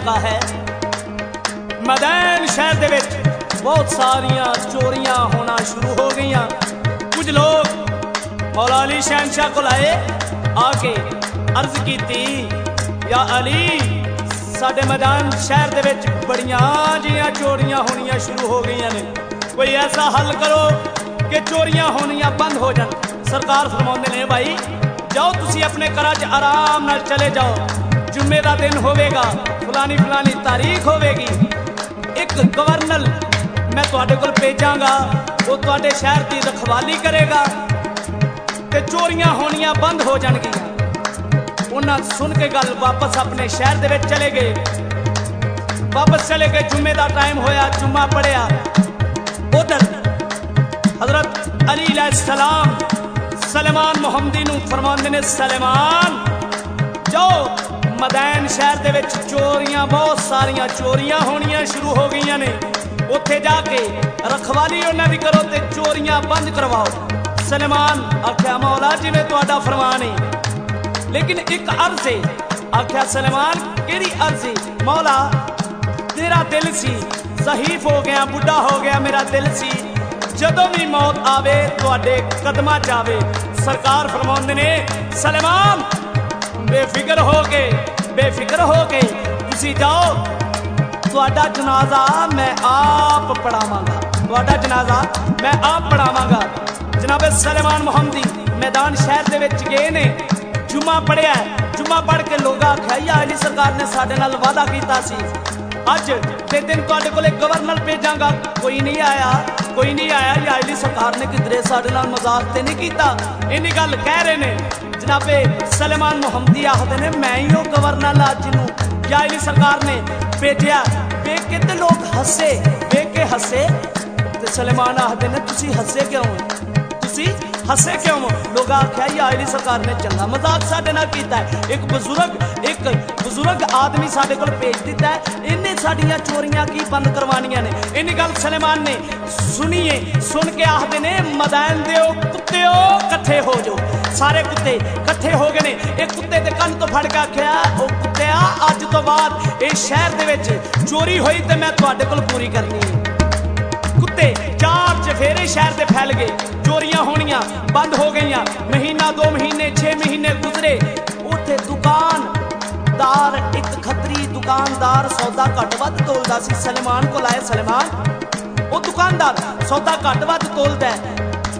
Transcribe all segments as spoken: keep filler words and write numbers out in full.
इलाका है। मैदान शहर दे विच बहुत सारिया चोरियां होना शुरू हो गई। कुछ लोग मौला अली शहनशाह को आए, आके अर्ज की या अली साडे मैदान शहर दे विच बड़ियां जिहियां चोरियां होनियां शुरू हो गई ने, कोई ऐसा हल करो कि चोरियां होनियां बंद हो जान। सरकार फरमाते ने भाई जाओ तुसी अपने घर च आराम नाल चले जाओ, जुम्मे का दिन होवेगा, फलानी फलानी तारीख होवेगी, एक गवर्नर मैं तुहाडे कोल भेजांगा, वो तुहाडे शहर की रखवाली करेगा ते चोरियां होनियां बंद हो जाणगियां। उन्हें सुन के गल वापस अपने शहर दे विच चले गए, वापस चले गए। जुम्मे का टाइम होया, जुम्मा पढ़िया। उधर हजरत अली अलैहिस्सलाम सलेमान मुहम्मदी नूं फरमांदे ने, सलेमान जाओ मैदान शहर दे विच चोरियां बहुत सारियां चोरियां होनियां शुरू हो गई ने, उत्थे जाके रखवाली उन्हां दी करो ते चोरियां बंद करवाओ। सलेमान आख्या मौला जिवें तुहाडा फरमान है, लेकिन एक अर्ज है। आख्या सलेमान केड़ी अर्ज है? मौला तेरा दिल सी ज़हीफ हो गया, बुढ़ा हो गया मेरा दिल सी, जदों भी मौत आवे तुहाडे कदमां च आवे। सरकार फरमाउंदे ने सलेमान बेफिक्र हो के बेफिक्र हो के तुसी जाओ, तुहाडा जनाजा मैं आप पढ़ावांगा, तुहाडा जनाजा मैं आप पढ़ावांगा। जनाबे सलेमान मुहम्मदी मैदान शहर दे विच गए ने, जुम्मा पढ़िया। जुम्मा पढ़ के लोग आख्या या अली सरकार ने साडे नाल वादा कीता सी, अज ते दिन तुहाडे कोले गवर्नर भेजांगा, कोई नहीं आया, कोई नहीं आया। या अली सरकार ने किधरे साडे नाल मजाक ते नहीं कीता? इन्नी गल कह रहे ने। जनाबे सलेमान मुहम्मदी आखदे ने मैं ही वो गवर्नर ला जिन्नू या अली सरकार ने भेजा। वेख के ते लोग हसे, वेख के हसे ते सलेमान आखदे ने तुसी हसे क्यों, तुसी हसे क्यों? लोग आख्या या अली सरकार ने चंगा मजाक साडे नाल कीता है, एक बुजुर्ग एक बुजुर्ग आदमी साडे कोल भेज दिता है, इन्हें साडियां चोरियां की बंद करवानियां ने। इन्नी गल सलेमान ने सुनिए, सुन के आखदे ने मैदान दे कुत्तेओ कट्ठे हो जाओ। सारे कुत्ते कट्ठे हो गए ने। एक कुत्ते दे कंन तो फड़ के आख्या ओ कुत्तेआ अज तो बाद इस शहर दे विच चोरी होई ते मैं तुहाडे कोल पूरी करनी है। कुत्ते चार चफेरे शहर से फैल गए, चोरियां होनियां बंद हो गई। महीना दो महीने छे महीने गुजरे, उथे दुकानदार एक खतरी दुकानदार सौदा घट वध तोलदा सी। सलेमान को लाए, सलेमान वो दुकानदार सौदा घट वध तोलदा है,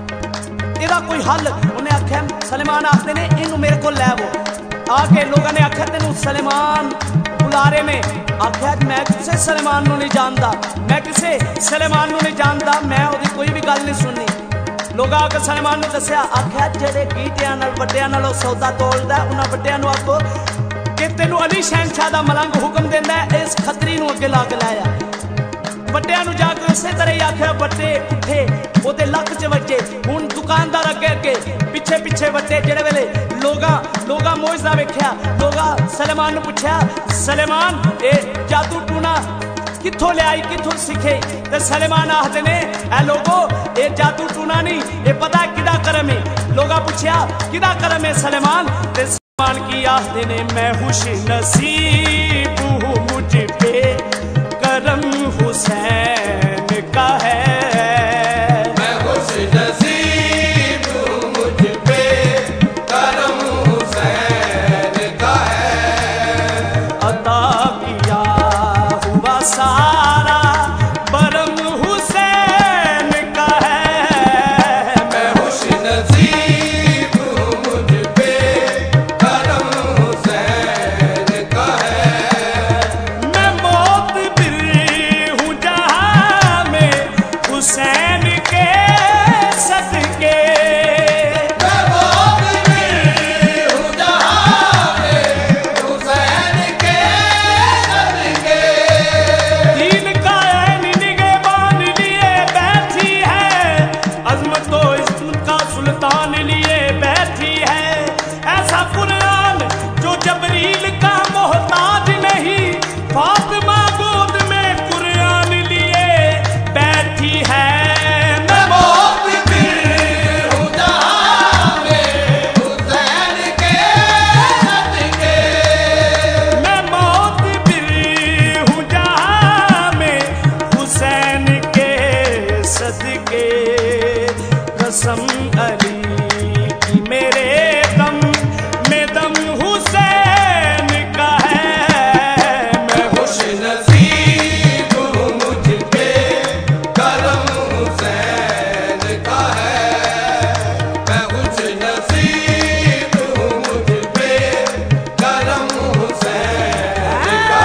इहदा कोई हल? उन्हें आख्या सलेमान आखदे ने इनू मेरे को लैवो। आके लोगों ने आख्या तेनू सलेमान बुला रहे ने। आख्या मैं किसी सलेमान नू नहीं जानता, मैं किसी सलेमान नू नहीं जानता, मैं ओदी कोई भी गल नहीं सुननी। लोग आके सलेमान नू दस्या, आख्या जेड़े गीटियां नाल वड्डियां नाल सौदा तोलदा उन्हां वड्डियां नू आखो कि तेनू अली शहनशाह दा मलंग हुक्म देंदा है इस खतरी नू अगे ला के लाया। वड्डियां नू जाके उसे तरह ही आख्या, वड्डे उठे ओदे लक च वजे। हुण दुकानदार अगे अगे पिछे पिछे वड्डे। जेड़े वेले लोगा लोगा मोइज़ा वेख्या, लोगा सलेमान नू पुछया सलेमान ए जादू टूना कित्थों लियाई, कित्थों सीखे? ते सलेमान आखदे ने ए लोगो ए जादू टूना नहीं, ए पता है किदा करम है? लोगा पुछया किदा करम है सलेमान? ते सलेमान की आखदे ने मैं खुश नसीब हूँ, मुझ पे करम हुसैन का है। फातिमा गोद में कुरान लिए बैठी है। के कसम अली की मेरे दम में दम हुसैन का है। मैं खुश नसीब हूँ मुझ पे करम हुसैन का है। मैं खुश नसीब हूँ मुझ पे करम हुसैन का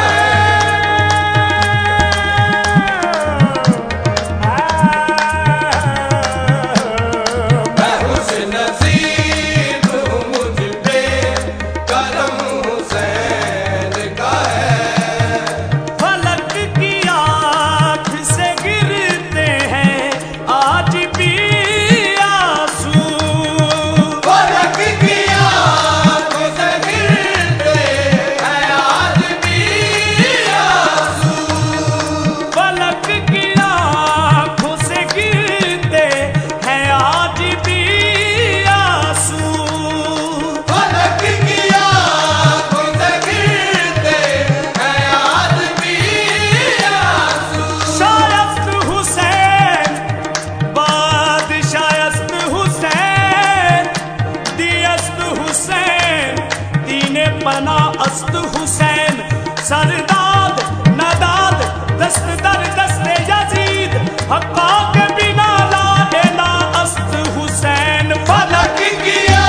बना अस्त हुसैन सरदाद नदाद दस्त दर दस्ते यजीद हक्का के बिना ला इला अस्त हुसैन। फलक किया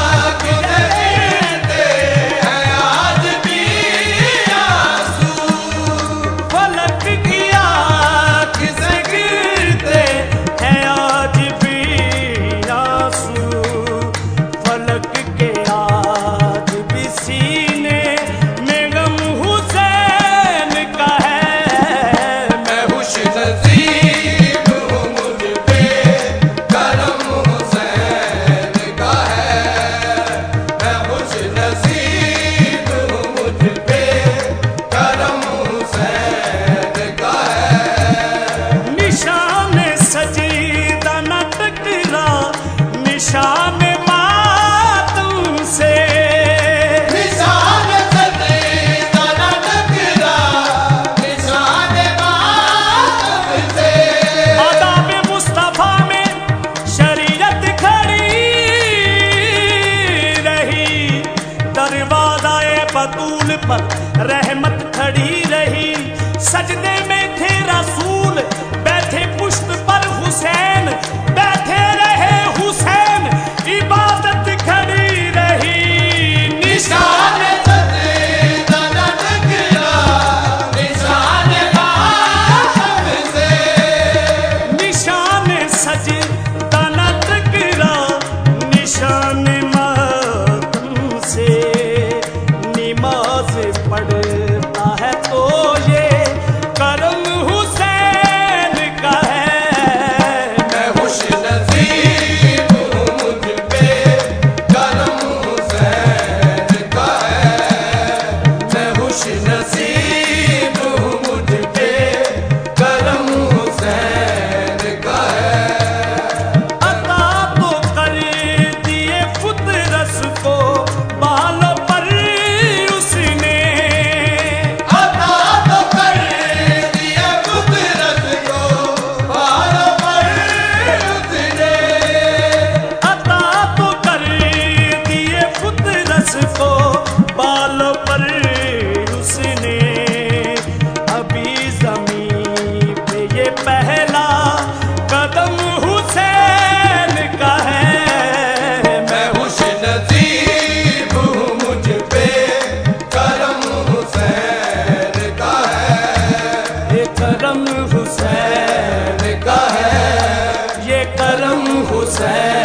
गिरते हैं आज भी आंसू। फलक किया किसे गिरते हैं आज भी आंसू। फलक के सीने में गम हुसैन का है। मैं खुश नसीब हूँ मुझ पे करम हुसैन का है। मैं खुश नसीब हूँ मुझ पे करम हुसैन का है। निशान सजीदा न टकरा निशान मातम से। बतूल पर रहमत खड़ी रही सजदे में थे रसूल बैठे पुष्ट पर हुसैन बैठे रहे हुसैन इबादत खड़ी रही। निशान निशान सजदा न टकरा निशान मातम से। नमाज पढ़ता है तो ये करम हुसैन का है। मैं खुश नसीब हूँ मुझ पे करम हुसैन का है। मैं खुश नसीब हूँ मुझ पे करम हुसैन का है। अता तो कर दिए फुतरस को बालों को बालों पर उसने। अभी ज़मीन पे ये पहला कदम हुसैन का है। मैं खुश नसीब हूँ मुझ पे करम हुसैन का है। ये करम हुसैन का है। ये करम हुसैन